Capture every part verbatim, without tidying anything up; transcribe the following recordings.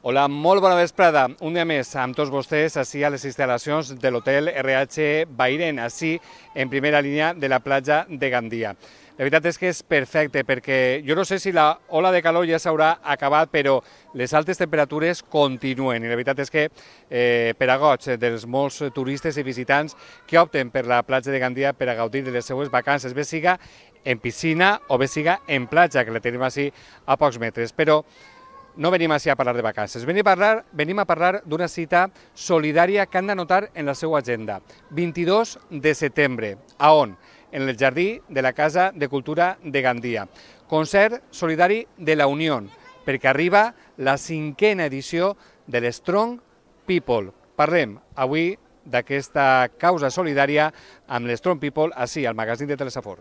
Hola, molt bona vesprada. Un dia més amb tots vostès així a les instal·lacions de l'hotel R H Bahrain, així en primera línia de la platja de Gandia. La veritat és que és perfecte perquè jo no sé si la ola de calor ja s'haurà acabat, però les altes temperatures continuen i la veritat és que eh, per a goig dels molts turistes i visitants que opten per la platja de Gandia per a gaudir de les seues vacances, bé siga en piscina o bé siga en platja, que la tenim així a pocs metres. Però no venim així a parlar de vacances, venim a parlar, venim a parlar d'una cita solidària que han d'anotar en la seva agenda. vint-i-dos de setembre. A on? En el jardí de la Casa de Cultura de Gandia. Concert solidari de la Unió, perquè arriba la cinquena edició de l'Strong People. Parlem avui d'aquesta causa solidària amb l'Strong People, així al magazín de Telesafor.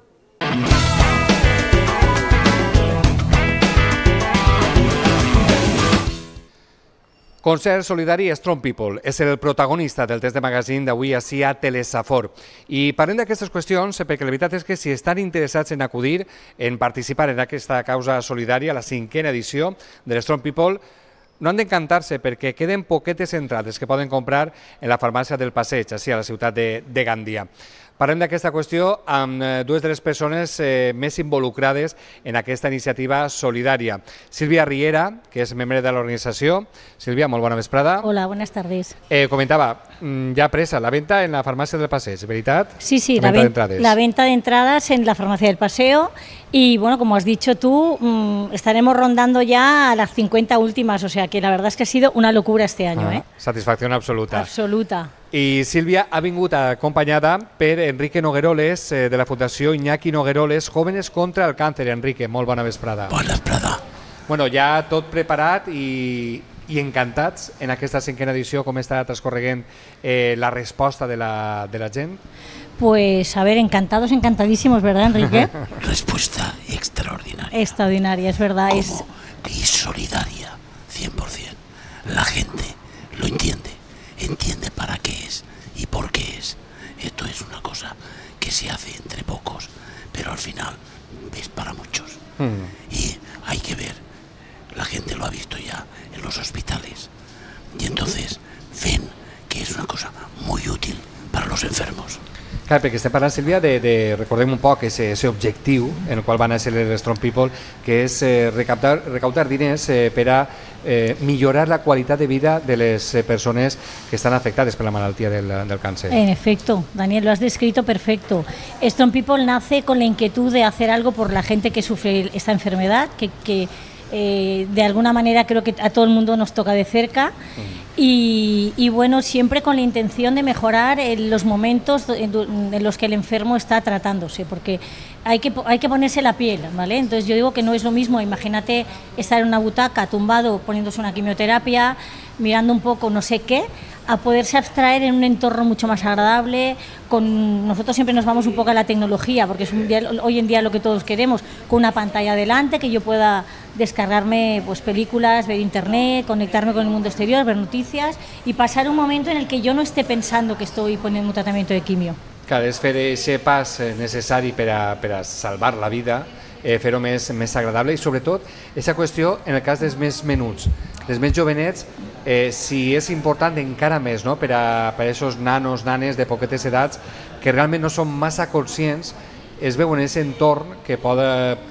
Concert solidari Strong People és el protagonista del test de magazín d'avui així a Telesafor. I parlem d'aquestes qüestions perquè la veritat és que si estan interessats en acudir, en participar en aquesta causa solidària, la cinquena edició de l'Strong People, no han d'encantar-se perquè queden poquetes entrades que poden comprar en la farmàcia del Passeig, així a la ciutat de, de Gandia. Parlem d'aquesta qüestió amb dues de les persones eh, més involucrades en aquesta iniciativa solidària. Sílvia Riera, que és membre de l'organització. Sílvia, molt bona vesprada. Hola, buenas tardes. Eh, comentava, ja presa la venta en la farmàcia del Passeig, ¿veritat? Sí, sí, la, la, venta de la venta de entradas en la farmacia del Paseo y, bueno, como has dicho tú, mmm, estaremos rondando ya a las cincuenta últimas, o sea que la verdad es que ha sido una locura este año. Ah, ¿eh? Satisfacción absoluta. Absoluta. I Sílvia ha vingut acompanyada per Enrique Nogueroles, eh, de la Fundació Iñaki Nogueroles, Jóvenes contra el Càncer. Enrique, molt bona vesprada. Bona vesprada. Bueno, ja tot preparat i, i encantats en aquesta cinquena edició, com està transcorreguent eh, la resposta de la, de la gent? Pues, a ver, encantados, encantadísimos, ¿verdad, Enrique? Respuesta extraordinaria. Extraordinaria, es verdad. Como es... y solidaria, cien por cien. La gente lo entiende. Entiende para qué es y por qué es. Esto es una cosa que se hace entre pocos, pero al final es para muchos. Mm. Y hay que ver, la gente lo ha visto ya en los hospitales, y entonces ven que es una cosa muy útil para los enfermos. Clar, perquè estem parlant, Sílvia, de, de recordem un poc aquest objectiu en el qual van a ser les Strong People, que és eh, recaptar, recaudar diners eh, per a eh, millorar la qualitat de vida de les eh, persones que estan afectades per la malaltia del, del càncer. En efecto, Daniel, lo has descrito perfecto. Strong People nace con la inquietud de hacer algo por la gente que sufre esta enfermedad, que, que eh, de alguna manera creo que a todo el mundo nos toca de cerca. Mm. Y, y bueno, siempre con la intención de mejorar en los momentos en, en los que el enfermo está tratándose, porque hay que, hay que ponerse la piel, ¿vale? Entonces yo digo que no es lo mismo, imagínate estar en una butaca tumbado poniéndose una quimioterapia, mirando un poco no sé qué, a poderse abstraer en un entorno mucho más agradable. Con nosotros siempre nos vamos un poco a la tecnología, porque es un día, hoy en día lo que todos queremos, con una pantalla delante, que yo pueda descargarme pues, películas, ver internet, conectarme con el mundo exterior, ver noticias y pasar un momento en el que yo no esté pensando que estoy poniendo un tratamiento de quimio. Clar, és fer aquest pas necessari per a, per a salvar la vida, eh, fer-ho més, més agradable i sobretot aquesta qüestió en el cas dels més menuts, dels més jovenets, eh, si és important encara més, no? per a aquests nanos, nanes de poquetes edats que realment no són massa conscients, es veuen en aquest entorn que pot,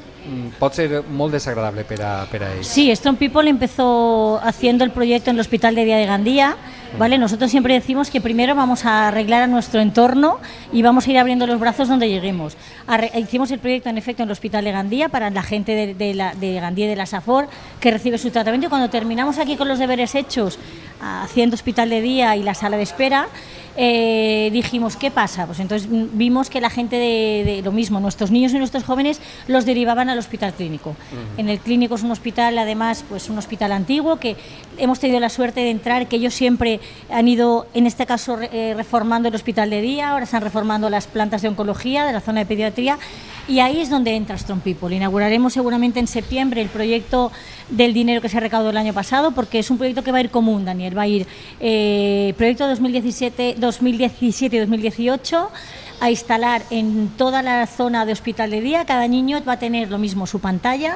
pot ser molt desagradable per a, per a ells. Sí, Strong People empezó haciendo el proyecto en el Hospital de Día de Gandía. ¿Vale? Nosotros siempre decimos que primero vamos a arreglar a nuestro entorno y vamos a ir abriendo los brazos donde lleguemos. Arre hicimos el proyecto en efecto en el Hospital de Gandía para la gente de, de, la, de Gandía y de la Safor que recibe su tratamiento, y cuando terminamos aquí con los deberes hechos haciendo Hospital de Día y la sala de espera, eh, dijimos, ¿qué pasa? Pues entonces vimos que la gente de, de lo mismo, nuestros niños y nuestros jóvenes los derivaban al Hospital Clínico. Uh-huh. En el Clínico es un hospital, además, pues un hospital antiguo que hemos tenido la suerte de entrar, que ellos siempre han ido, en este caso, eh, reformando el Hospital de Día, ahora están reformando las plantas de oncología de la zona de pediatría, y ahí es donde entra Strong People. Inauguraremos seguramente en septiembre el proyecto del dinero que se recaudó el año pasado, porque es un proyecto que va a ir común, Daniel, va a ir eh, proyecto dos mil diecisiete dos mil dieciocho, a instalar en toda la zona de Hospital de Día. Cada niño va a tener lo mismo, su pantalla,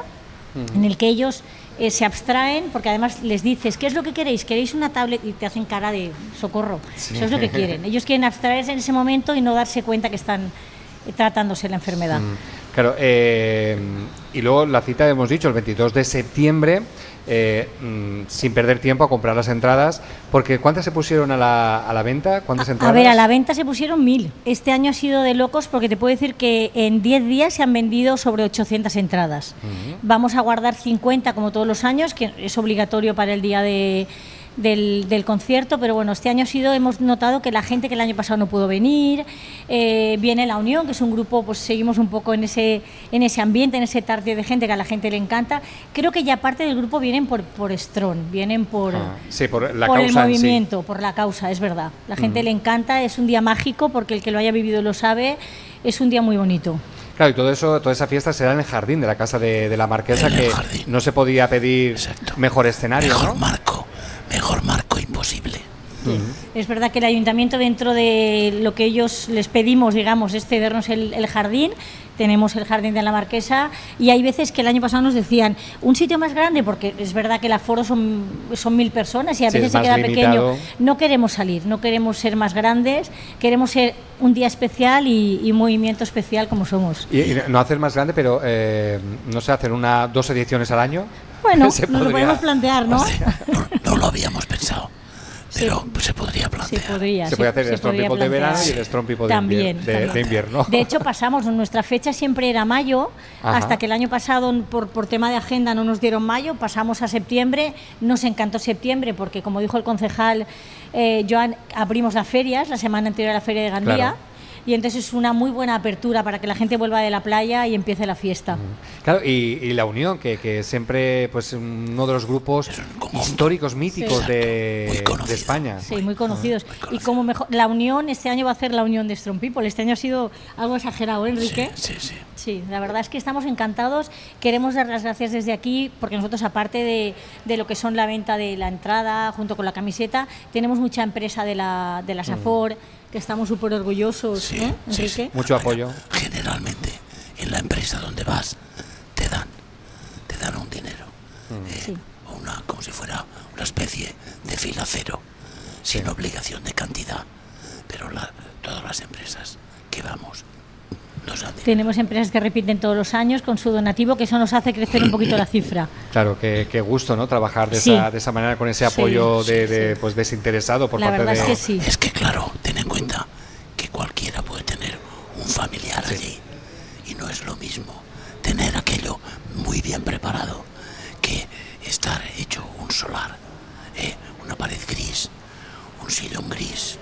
uh-huh. en el que ellos eh, se abstraen, porque además les dices, ¿qué es lo que queréis? ¿Queréis una tablet? Y te hacen cara de socorro. Sí. Eso es lo que quieren. Ellos quieren abstraerse en ese momento y no darse cuenta que están eh, tratándose la enfermedad. Mm. Claro, eh, y luego la cita hemos dicho, el veintidós de septiembre, eh, mmm, sin perder tiempo a comprar las entradas, porque ¿cuántas se pusieron a la, a la venta? ¿Cuántas a, entradas? A ver, a la venta se pusieron mil. Este año ha sido de locos porque te puedo decir que en diez días se han vendido sobre ochocientas entradas. Uh-huh. Vamos a guardar cincuenta como todos los años, que es obligatorio para el día de... Del, del concierto, pero bueno, este año ha sido, hemos notado que la gente que el año pasado no pudo venir, eh, viene La Unión, que es un grupo, pues seguimos un poco en ese en ese ambiente, en ese tarde de gente que a la gente le encanta. Creo que ya parte del grupo vienen por, por Strong, vienen por, ah, sí, por, la por causa el movimiento, sí. por la causa, es verdad. La gente uh-huh. le encanta, es un día mágico, porque el que lo haya vivido lo sabe, es un día muy bonito. Claro, y todo eso, toda esa fiesta será en el jardín de la casa de, de la Marquesa, que jardín. No se podía pedir Exacto. mejor escenario, mejor ¿no? marco, mejor marco imposible. Sí. Uh-huh. Es verdad que el ayuntamiento, dentro de lo que ellos les pedimos, digamos, es cedernos el, el jardín. Tenemos el jardín de la Marquesa y hay veces que el año pasado nos decían un sitio más grande, porque es verdad que el aforo son, son mil personas y a sí, veces se queda limitado. Pequeño. No queremos salir, no queremos ser más grandes, queremos ser un día especial y, y movimiento especial como somos. Y, y no hacer más grande, pero eh, no sé, hacer una dos ediciones al año. Bueno, nos podría... lo podemos plantear, ¿no? no, no lo habíamos pensado. Pero sí, pues se podría plantear. Se podría, se puede hacer el Strong People de verano y el Strong People también, de, de, de invierno. De hecho, pasamos, nuestra fecha siempre era mayo, Ajá. hasta que el año pasado, por, por tema de agenda, no nos dieron mayo, pasamos a septiembre. Nos encantó septiembre porque, como dijo el concejal eh, Joan, abrimos las ferias, la semana anterior a la Feria de Gandía. Claro. Y entonces es una muy buena apertura para que la gente vuelva de la playa y empiece la fiesta. Claro, y, y La Unión, que, que siempre pues uno de los grupos históricos, míticos sí. de, de España. Sí, muy conocidos. Muy conocido. Y como mejor, La Unión, este año va a ser la Unión de Strong People. Este año ha sido algo exagerado, ¿eh, Enrique? Sí, sí, sí. Sí, la verdad es que estamos encantados. Queremos dar las gracias desde aquí, porque nosotros, aparte de, de lo que son la venta de la entrada, junto con la camiseta, tenemos mucha empresa de la, de la SAFOR, mm. que estamos súper orgullosos, sí, ¿eh, sí, Enrique? Sí. Mucho apoyo. Generalmente, en la empresa donde vas, te dan, te dan un dinero, mm. eh, sí. una, como si fuera una especie de fila cero, sí. sin obligación de cantidad, pero la, todas las empresas que vamos nos dan dinero. Tenemos empresas que repiten todos los años con su donativo, que eso nos hace crecer un poquito la cifra. Claro, qué, qué gusto, ¿no? Trabajar de, sí. esa, de esa manera, con ese apoyo sí, de, sí, de, pues, desinteresado por la parte verdad de... Es que, sí. es que claro, ten en cuenta que cualquiera puede tener un familiar sí. allí, y no es lo mismo tener aquello muy bien preparado que estar hecho un solar, eh, una pared gris, un sillón gris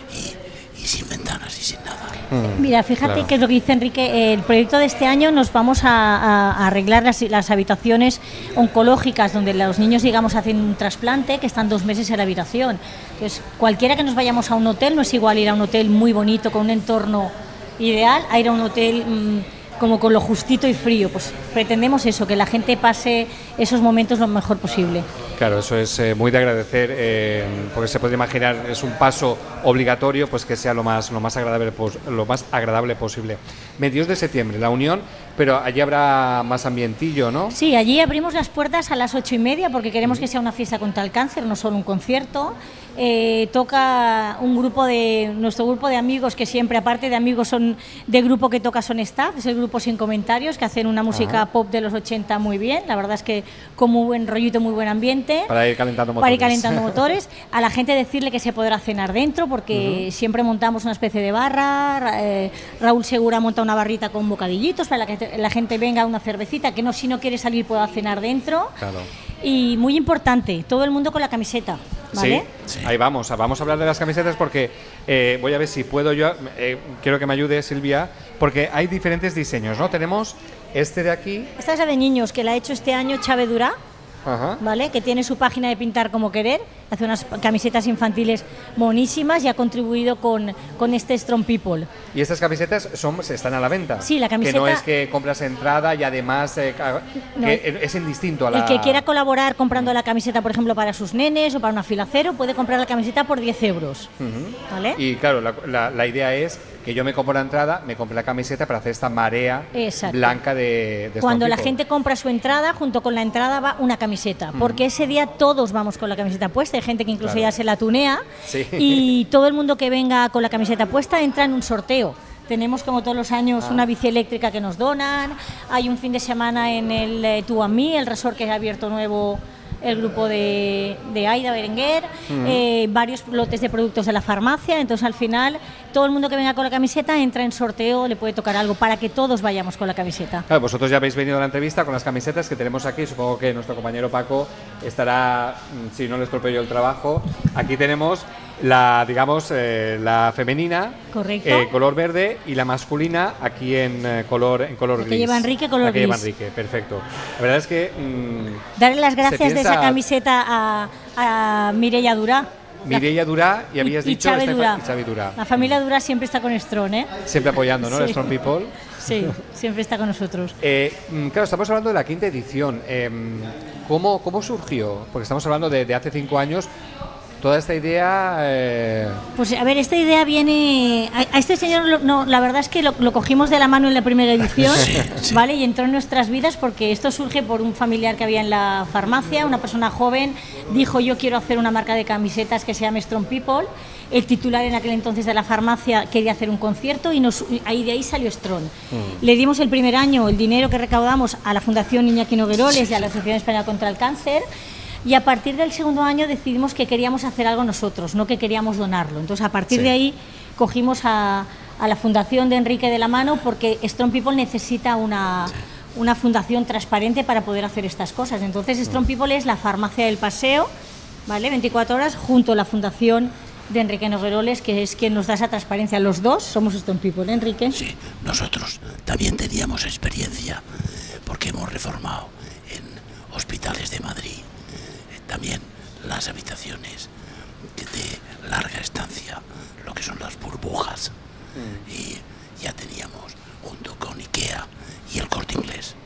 y, y sin ventanas y sin nada. Mm, Mira, fíjate claro. que es lo que dice Enrique, el proyecto de este año nos vamos a, a, a arreglar las, las habitaciones oncológicas donde los niños, digamos, hacen un trasplante, que están dos meses en la habitación. Entonces, cualquiera que nos vayamos a un hotel, no es igual ir a un hotel muy bonito, con un entorno ideal, a ir a un hotel mmm, como con lo justito y frío. Pues pretendemos eso, que la gente pase esos momentos lo mejor posible. Claro, eso es eh, muy de agradecer, eh, porque se puede imaginar, es un paso obligatorio, pues que sea lo más lo más agradable pos, lo más agradable posible. veintidós de septiembre, La Unión, pero allí habrá más ambientillo, ¿no? Sí, allí abrimos las puertas a las ocho y media porque queremos que sea una fiesta contra el cáncer, no solo un concierto. Eh, toca un grupo de nuestro grupo de amigos, que siempre, aparte de amigos, son de grupo que toca son staff, es el grupo Sin Comentarios, que hacen una música Ajá. pop de los ochenta muy bien, la verdad es que con muy buen rollito, muy buen ambiente. Para ir calentando motores. Para ir calentando motores. A la gente decirle que se podrá cenar dentro, porque uh-huh. siempre montamos una especie de barra. Eh, Raúl Segura monta una barrita con bocadillitos para que la gente venga a una cervecita, que no, si no quiere salir pueda cenar dentro. Claro. Y muy importante, todo el mundo con la camiseta, ¿vale? Sí, sí. Ahí vamos, vamos a hablar de las camisetas porque eh, voy a ver si puedo yo, eh, quiero que me ayude Silvia, porque hay diferentes diseños, ¿no? Tenemos este de aquí. Esta es la de niños, que la ha hecho este año Chávez Durá. Ajá. ¿Vale? Que tiene su página de Pintar como Querer, hace unas camisetas infantiles monísimas y ha contribuido con, con este Strong People. ¿Y estas camisetas son, están a la venta? Sí, la camiseta... Que no es que compras entrada y además eh, no. que es indistinto a la... El que quiera colaborar comprando la camiseta, por ejemplo, para sus nenes o para una fila cero, puede comprar la camiseta por diez euros. Uh-huh. ¿Vale? Y claro, la, la, la idea es que yo me compro la entrada, me compro la camiseta para hacer esta marea Exacto. blanca de, de Cuando la Stone gente compra su entrada, junto con la entrada va una camiseta, People. porque Mm. ese día todos vamos con la camiseta puesta, hay gente que incluso Claro. ya se la tunea, Sí. y todo el mundo que venga con la camiseta puesta entra en un sorteo. Tenemos, como todos los años, Ah. una bici eléctrica que nos donan, hay un fin de semana en el eh, Tú a mí, el resort que ha abierto nuevo el grupo de, de Aida Berenguer, Mm. eh, varios lotes de productos de la farmacia, entonces al final todo el mundo que venga con la camiseta entra en sorteo, le puede tocar algo para que todos vayamos con la camiseta. Claro, vosotros ya habéis venido a la entrevista con las camisetas que tenemos aquí. Supongo que nuestro compañero Paco estará, mm, si no le estropeo yo el trabajo. Aquí tenemos la, digamos, eh, la femenina, Correcto. eh, color verde, y la masculina aquí en eh, color en color La que gris. lleva Enrique, color La que lleva gris. Enrique, perfecto. La verdad es que mm, Darle las gracias se de esa piensa- camiseta a, a Mireia Durá. Mireia Durá, y habías y, dicho Chávez Estefa- Durá. y Xavi Durá. La familia Durá siempre está con Strong, ¿eh? Siempre apoyando, ¿no? Sí. El Strong People. Sí, siempre está con nosotros. Eh, mm, claro, estamos hablando de la quinta edición. Eh, ¿cómo, ¿Cómo surgió? Porque estamos hablando de, de hace cinco años. Toda esta idea... eh, Pues a ver, esta idea viene... A, a este señor, lo- no, la verdad es que lo, lo cogimos de la mano en la primera edición, Sí, sí. ¿vale? Y entró en nuestras vidas porque esto surge por un familiar que había en la farmacia, una persona joven, dijo yo quiero hacer una marca de camisetas que se llame Strong People. El titular en aquel entonces de la farmacia quería hacer un concierto y nos, ahí de ahí salió Strong. Le dimos el primer año el dinero que recaudamos a la Fundación Iñaki Nogueroles y a la Asociación Española contra el Cáncer. Y a partir del segundo año decidimos que queríamos hacer algo nosotros, no que queríamos donarlo. Entonces, a partir Sí. de ahí cogimos a, a la fundación de Enrique de la mano porque Strong People necesita una, una fundación transparente para poder hacer estas cosas. Entonces, Strong People es la farmacia del paseo, ¿vale? veinticuatro horas, junto a la fundación de Enrique Nogueroles, que es quien nos da esa transparencia. Los dos somos Strong People, ¿eh, Enrique? Sí, nosotros también teníamos experiencia porque hemos reformado en hospitales de Madrid eh, también las habitaciones de larga estancia, lo que son las burbujas, y ya teníamos junto con IKEA y el Corte Inglés,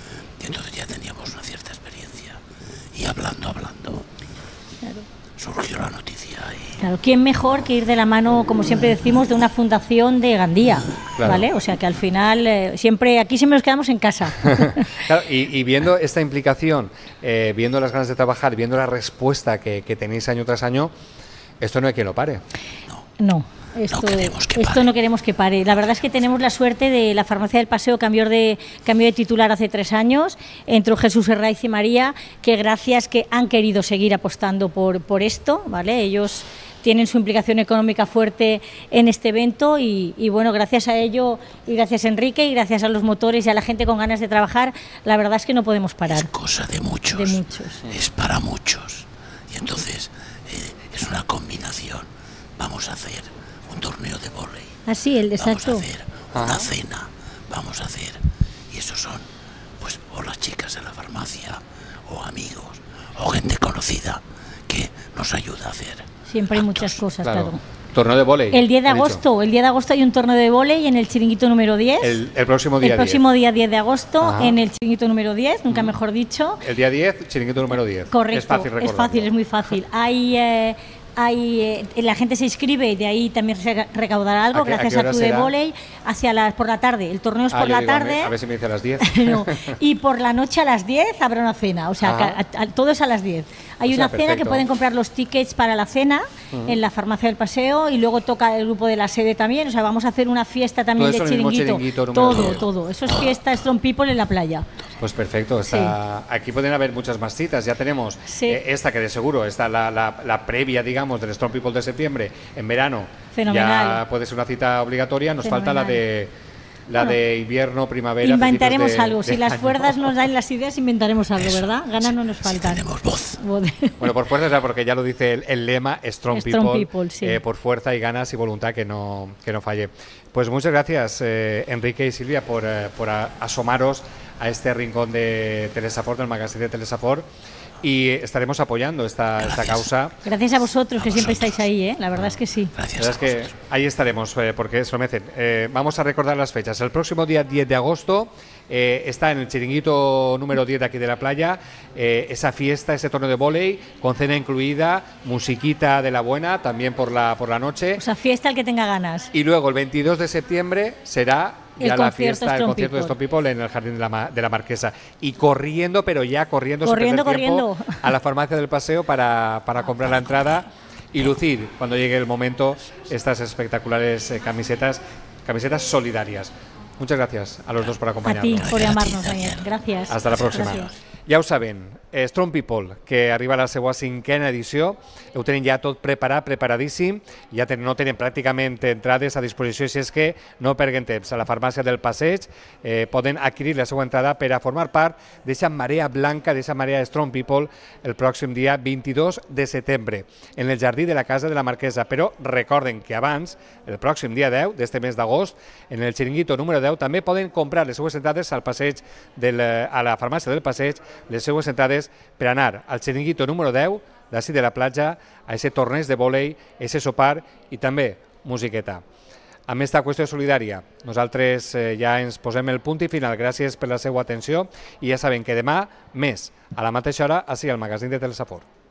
y entonces ya teníamos una cierta experiencia, y hablando, hablando, Claro. surgió la noticia y Claro, ¿quién mejor que ir de la mano, como siempre decimos, de una fundación de Gandía? Claro. ¿Vale? O sea que al final, eh, siempre aquí siempre nos quedamos en casa. Claro, y, y viendo esta implicación, eh, viendo las ganas de trabajar, viendo la respuesta que, que tenéis año tras año, esto no hay quien lo pare. No, esto, queremos que esto pare. no queremos que pare. La verdad es que tenemos la suerte de la farmacia del paseo cambió de, cambió de titular hace tres años, entró Jesús Herraiz y María, que gracias que han querido seguir apostando por, por esto, ¿vale? Ellos tienen su implicación económica fuerte en este evento y, y bueno, gracias a ello y gracias a Enrique y gracias a los motores y a la gente con ganas de trabajar, la verdad es que no podemos parar. es cosa de muchos, De muchos. es para muchos, y entonces eh, es una combinación. Vamos a hacer un torneo de vóley, Así, el vamos a desastre. hacer una Ajá. cena, vamos a hacer, y esos son, pues, o las chicas de la farmacia, o amigos, o gente conocida que nos ayuda a hacer. Siempre hay actos. muchas cosas, claro. Torneo de vóley. El diez de ha dicho. agosto, el diez de agosto hay un torneo de vóley en el chiringuito número diez. El, el próximo día El próximo día diez de agosto Ajá. en el chiringuito número diez, nunca mejor dicho. diez. El día diez, chiringuito número diez. Correcto, Es fácil es recordarlo. fácil, es muy fácil. Hay, eh, hay, eh, la gente se inscribe y de ahí también se recaudará algo ¿A qué- a gracias qué a, hora tu de será? vóley hacia las por la tarde. El torneo es Ah, por yo la digo, a ver- tarde. A ver si me dice a las diez. No, y por la noche a las diez habrá una cena, o sea, Ah. que a- a- todo es a las diez. Hay O sea, una cena que perfecto. pueden comprar los tickets para la cena en la farmacia del paseo y luego toca el grupo de la sede también, o sea, vamos a hacer una fiesta también Todo de eso en el mismo chiringuito. chiringuito número Todo, diez. todo. Eso es fiesta Strong People en la playa. Pues perfecto, está, aquí pueden haber muchas más citas. Ya tenemos Sí. eh, esta que de seguro, está la, la, la previa, digamos, del Strong People de septiembre, en verano. Fenomenal. Ya puede ser una cita obligatoria. Nos falta la Fenomenal. de la Bueno, de invierno, primavera. Inventaremos principios de- algo. de Si las año. fuerzas nos dan las ideas, inventaremos algo, Eso, ¿verdad? Ganas no nos si faltan. tenemos voz. Bueno, por fuerza, o sea, porque ya lo dice el, el lema Strong, Strong People, People, sí. eh, por fuerza y ganas y voluntad que no, que no falle. Pues muchas gracias, eh, Enrique y Silvia, por, eh, por a- asomaros a este rincón de Telesafor, del magazine de Telesafor, y estaremos apoyando esta, esta causa. Gracias a vosotros, A que siempre vosotros. estáis ahí, ¿eh? La verdad es que sí. Gracias. La verdad es que ahí estaremos, eh, porque es lo merecen. Eh, vamos a recordar las fechas. El próximo día diez de agosto eh, está en el chiringuito número diez de aquí de la playa, eh, esa fiesta, ese torneo de vóley, con cena incluida, musiquita de la buena, también por la, por la noche. O sea, fiesta el que tenga ganas. Y luego el veintidós de septiembre será El ya la concierto fiesta, el Strong concierto de People. Stone People en el Jardín de la, Ma- de la Marquesa. Y corriendo, pero ya corriendo, sin Corriendo, perder tiempo, corriendo. a la farmacia del Paseo para, para comprar la entrada y lucir, cuando llegue el momento, estas espectaculares eh, camisetas, camisetas solidarias. Muchas gracias a los dos por A ti, acompañarnos. por Gracias, llamarnos, Daniel. Daniel. Gracias. Hasta la próxima. Gracias. Ja ho saben, eh, Strong People, que arriba a la seva cinquena edició, ho tenen ja tot preparat, preparadíssim, ja ten, no tenen pràcticament entrades a disposició, si és que no perden temps. A la farmàcia del Passeig eh, poden adquirir la seva entrada per a formar part d'aquesta marea blanca, d'aquesta marea Strong People, el pròxim dia vint-i-dos de setembre, en el jardí de la Casa de la Marquesa. Però recorden que abans, el pròxim dia deu d'este mes d'agost, en el xiringuito número deu, també poden comprar les seues entrades al passeig del, a la farmàcia del Passeig, les seues entrades per anar al xiringuito número deu d'ací de la platja, a aquest torneig de vòlei, aquest sopar i també musiqueta. Amb aquesta qüestió solidària, nosaltres eh, ja ens posem el punt i final. Gràcies per la seva atenció i ja saben que demà més, a la mateixa hora, ací al magazín de Telesafor.